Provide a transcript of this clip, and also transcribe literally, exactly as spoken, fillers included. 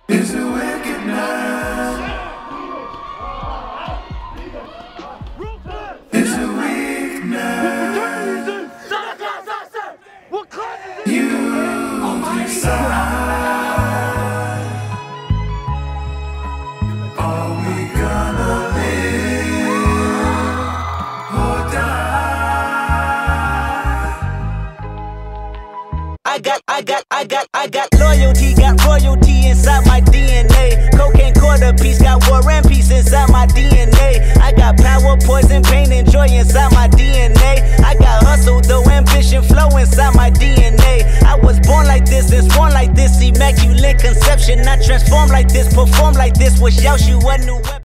Is it wickedness? Is it weakness? You decide. Are we gonna live or die? I got, I got, I got, I got loyalty, got royalty inside my D N A. Cocaine quarter piece, got war and peace inside my D N A. I got power, poison, pain, and joy inside my D N A. I got hustle, though ambition, flow inside my D N A. I was born like this and born like this, immaculate conception. Not transformed like this, perform like this, wish out you a new weapon.